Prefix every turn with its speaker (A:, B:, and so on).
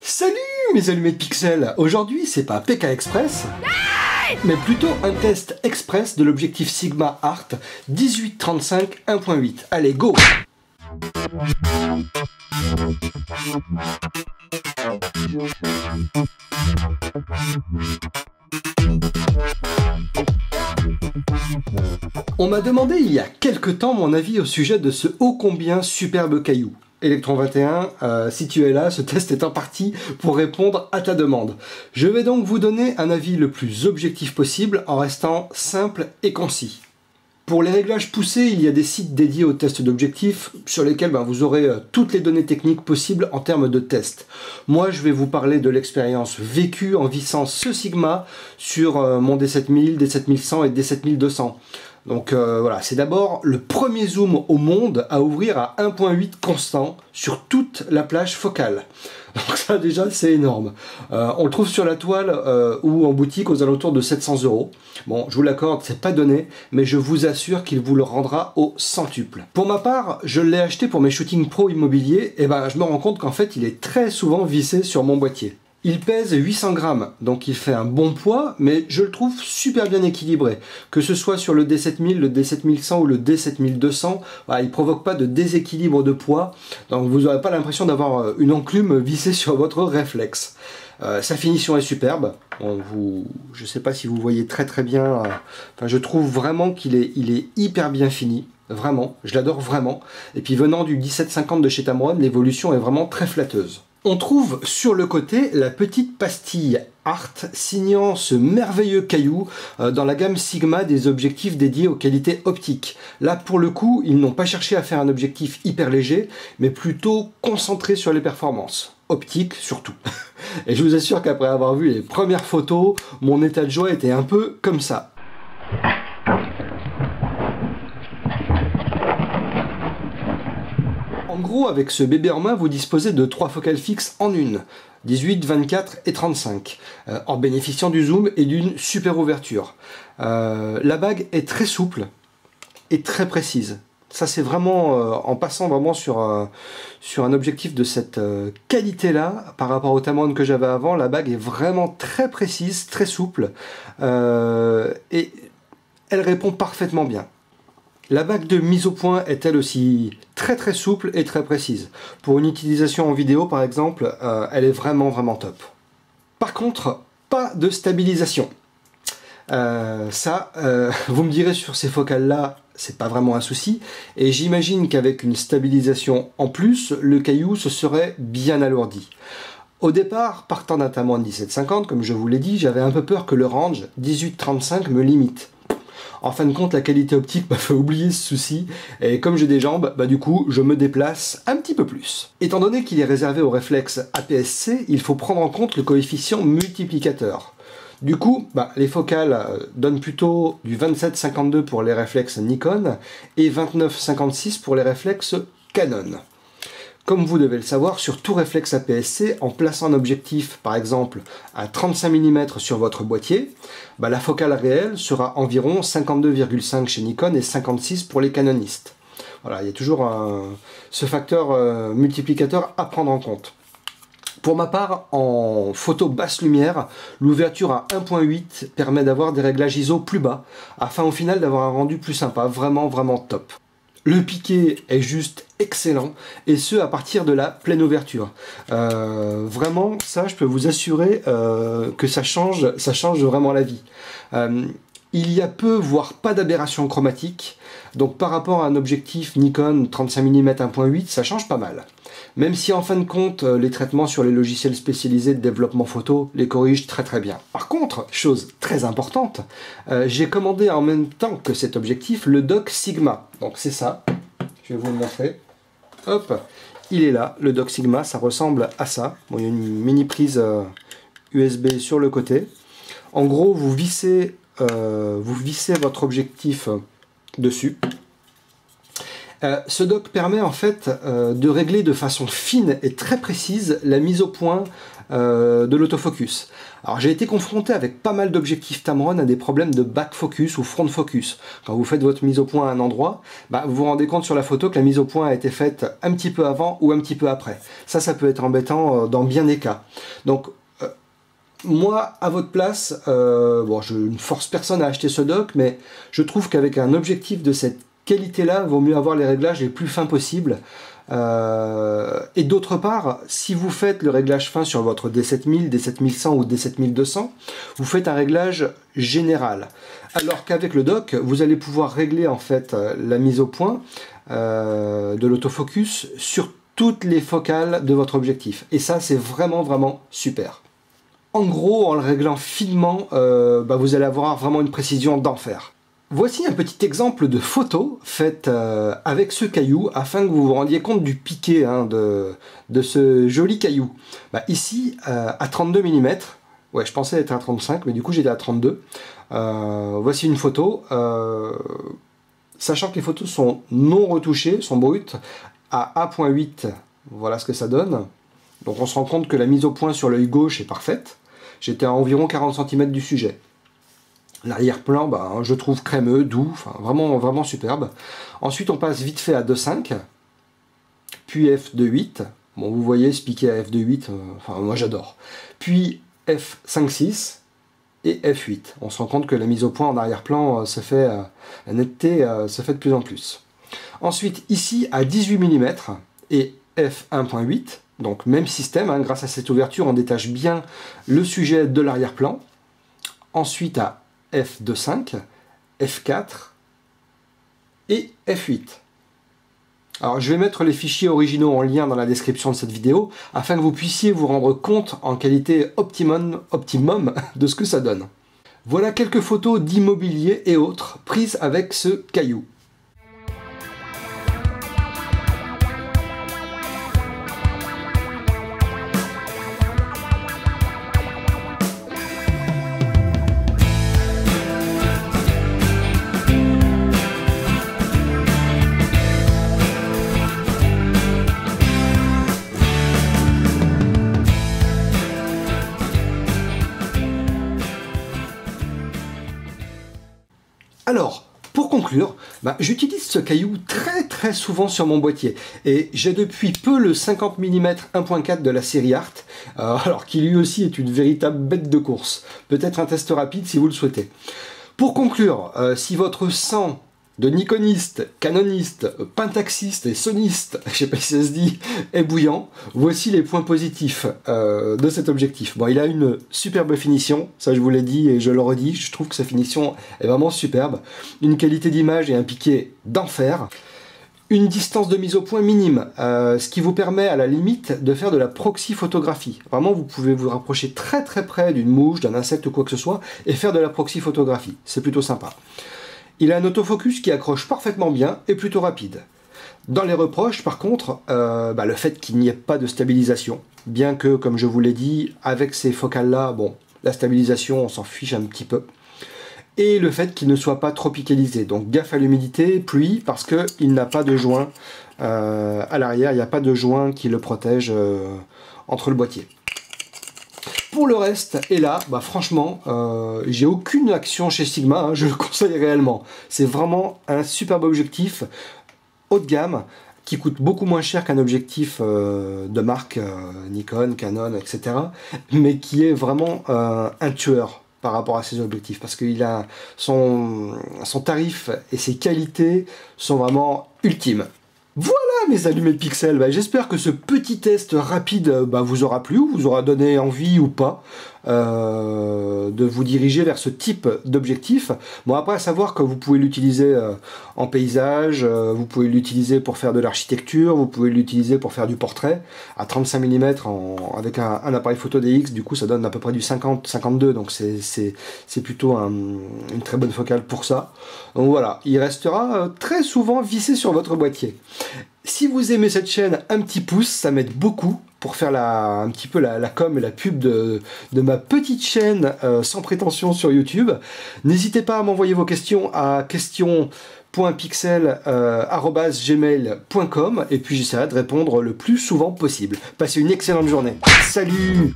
A: Salut mes allumés de pixels. Aujourd'hui c'est pas PK Express, mais plutôt un test express de l'objectif Sigma Art 18-35 1.8. Allez go. On m'a demandé il y a quelque temps mon avis au sujet de ce ô combien superbe caillou. Electron 21, si tu es là, ce test est en partie pour répondre à ta demande. Je vais donc vous donner un avis le plus objectif possible en restant simple et concis. Pour les réglages poussés, il y a des sites dédiés aux tests d'objectifs sur lesquels vous aurez toutes les données techniques possibles en termes de tests. Moi, je vais vous parler de l'expérience vécue en vissant ce Sigma sur mon D7000, D7100 et D7200. Donc voilà, c'est d'abord le premier zoom au monde à ouvrir à 1.8 constant sur toute la plage focale. Donc ça déjà c'est énorme. On le trouve sur la toile ou en boutique aux alentours de 700 €. Bon, je vous l'accorde, c'est pas donné, mais je vous assure qu'il vous le rendra au centuple. Pour ma part, je l'ai acheté pour mes shootings pro immobiliers, et je me rends compte qu'en fait il est très souvent vissé sur mon boîtier. Il pèse 800 grammes, donc il fait un bon poids, mais je le trouve super bien équilibré. Que ce soit sur le D7000, le D7100 ou le D7200, il ne provoque pas de déséquilibre de poids, donc vous n'aurez pas l'impression d'avoir une enclume vissée sur votre réflexe. Sa finition est superbe. Je ne sais pas si vous voyez très bien. Je trouve vraiment qu'il est hyper bien fini. Vraiment, je l'adore vraiment. Et puis venant du 1750 de chez Tamron, l'évolution est vraiment très flatteuse. On trouve sur le côté la petite pastille Art signant ce merveilleux caillou dans la gamme Sigma des objectifs dédiés aux qualités optiques. Là pour le coup, ils n'ont pas cherché à faire un objectif hyper léger, mais plutôt concentré sur les performances. Optiques surtout. Et je vous assure qu'après avoir vu les premières photos, mon état de joie était un peu comme ça. En gros, avec ce bébé en main, vous disposez de 3 focales fixes en une, 18, 24 et 35, en bénéficiant du zoom et d'une super ouverture. La bague est très souple et très précise. Ça c'est vraiment, en passant vraiment sur un objectif de cette qualité-là, par rapport au Tamron que j'avais avant, la bague est vraiment très précise, très souple, et elle répond parfaitement bien. La bague de mise au point est elle aussi très souple et très précise. Pour une utilisation en vidéo par exemple, elle est vraiment top. Par contre, pas de stabilisation. Vous me direz sur ces focales là, c'est pas vraiment un souci, et j'imagine qu'avec une stabilisation en plus, le caillou se serait bien alourdi. Au départ, partant d'un Tamron 1750, comme je vous l'ai dit, j'avais un peu peur que le range 18-35 me limite. En fin de compte, la qualité optique m'a fait oublier ce souci, et comme j'ai des jambes, du coup, je me déplace un petit peu plus. Étant donné qu'il est réservé au réflexe APS-C, il faut prendre en compte le coefficient multiplicateur. Du coup, les focales donnent plutôt du 27-52 pour les réflexes Nikon et 29-56 pour les réflexes Canon. Comme vous devez le savoir, sur tout réflexe APS-C, en plaçant un objectif, par exemple, à 35 mm sur votre boîtier, la focale réelle sera environ 52,5 chez Nikon et 56 pour les canonistes. Voilà, il y a toujours ce facteur multiplicateur à prendre en compte. Pour ma part, en photo basse lumière, l'ouverture à 1.8 permet d'avoir des réglages ISO plus bas, afin au final d'avoir un rendu plus sympa, vraiment top. Le piqué est juste excellent, et ce à partir de la pleine ouverture. Vraiment, ça je peux vous assurer que ça change vraiment la vie. Il y a peu, voire pas d'aberration chromatique, donc par rapport à un objectif Nikon 35 mm 1.8, ça change pas mal. Même si en fin de compte, les traitements sur les logiciels spécialisés de développement photo les corrigent très bien. Par contre, chose très importante, j'ai commandé en même temps que cet objectif le dock Sigma. Donc c'est ça, je vais vous le montrer. Hop, il est là, le dock Sigma, ça ressemble à ça. Bon, il y a une mini prise USB sur le côté. En gros, vous vissez votre objectif dessus. Ce dock permet en fait de régler de façon fine et très précise la mise au point de l'autofocus. Alors j'ai été confronté avec pas mal d'objectifs Tamron à des problèmes de back focus ou front focus. Quand vous faites votre mise au point à un endroit, vous vous rendez compte sur la photo que la mise au point a été faite un petit peu avant ou un petit peu après. Ça peut être embêtant dans bien des cas. Donc moi, à votre place, je ne force personne à acheter ce dock, mais je trouve qu'avec un objectif de cette qualité-là, il vaut mieux avoir les réglages les plus fins possibles. Et d'autre part, si vous faites le réglage fin sur votre D7000, D7100 ou D7200, vous faites un réglage général. Alors qu'avec le dock, vous allez pouvoir régler en fait la mise au point de l'autofocus sur toutes les focales de votre objectif. Et ça, c'est vraiment super. En gros, en le réglant finement, vous allez avoir vraiment une précision d'enfer. Voici un petit exemple de photo faite avec ce caillou, afin que vous vous rendiez compte du piqué de ce joli caillou. Ici, à 32 mm, ouais, je pensais être à 35, mais du coup j'étais à 32. Voici une photo, sachant que les photos sont non retouchées, sont brutes, à 1.8, voilà ce que ça donne. Donc on se rend compte que la mise au point sur l'œil gauche est parfaite. J'étais à environ 40 cm du sujet. L'arrière-plan, je trouve crémeux, doux, vraiment superbe. Ensuite, on passe vite fait à 2.5, puis f2.8. Bon, vous voyez, ce piqué à f2.8, moi j'adore. Puis f5.6 et f8. On se rend compte que la mise au point en arrière-plan se fait, la netteté se fait de plus en plus. Ensuite, ici, à 18 mm et f1.8, donc même système, grâce à cette ouverture, on détache bien le sujet de l'arrière-plan. Ensuite, à f2.5, f4 et f8. Alors je vais mettre les fichiers originaux en lien dans la description de cette vidéo afin que vous puissiez vous rendre compte en qualité optimum de ce que ça donne. Voilà quelques photos d'immobilier et autres prises avec ce caillou. Alors, pour conclure, j'utilise ce caillou très souvent sur mon boîtier et j'ai depuis peu le 50 mm 1.4 de la série Art, alors qui lui aussi est une véritable bête de course. Peut-être un test rapide si vous le souhaitez. Pour conclure, si votre sang de nikoniste, canoniste, pentaxiste et soniste, je sais pas si ça se dit, est bouillant, voici les points positifs de cet objectif. Bon, il a une superbe finition, ça je vous l'ai dit et je le redis, je trouve que sa finition est vraiment superbe. Une qualité d'image et un piqué d'enfer. Une distance de mise au point minime, ce qui vous permet à la limite de faire de la proxy photographie. Vraiment, vous pouvez vous rapprocher très près d'une mouche, d'un insecte ou quoi que ce soit et faire de la proxy photographie. C'est plutôt sympa. Il a un autofocus qui accroche parfaitement bien et plutôt rapide. Dans les reproches, par contre, le fait qu'il n'y ait pas de stabilisation, bien que, comme je vous l'ai dit, avec ces focales-là, la stabilisation, on s'en fiche un petit peu. Et le fait qu'il ne soit pas tropicalisé. Donc gaffe à l'humidité, pluie, parce qu'il n'a pas de joint à l'arrière, il n'y a pas de joint qui le protège entre le boîtier. Pour le reste, et là, franchement, j'ai aucune action chez Sigma, je le conseille réellement. C'est vraiment un superbe objectif haut de gamme, qui coûte beaucoup moins cher qu'un objectif de marque Nikon, Canon, etc. Mais qui est vraiment un tueur par rapport à ces objectifs, parce qu'il a son tarif et ses qualités sont vraiment ultimes. Voilà mes allumés pixels, j'espère que ce petit test rapide vous aura plu, ou vous aura donné envie ou pas de vous diriger vers ce type d'objectif. Bon, après à savoir que vous pouvez l'utiliser en paysage, vous pouvez l'utiliser pour faire de l'architecture, vous pouvez l'utiliser pour faire du portrait à 35 mm avec un appareil photo DX, du coup ça donne à peu près du 50-52, donc c'est plutôt une très bonne focale pour ça. Donc voilà, il restera très souvent vissé sur votre boîtier. Si vous aimez cette chaîne, un petit pouce, ça m'aide beaucoup pour faire un petit peu la com et la pub de ma petite chaîne sans prétention sur YouTube. N'hésitez pas à m'envoyer vos questions à questions .pixel@gmail.com et puis j'essaierai de répondre le plus souvent possible. Passez une excellente journée. Salut!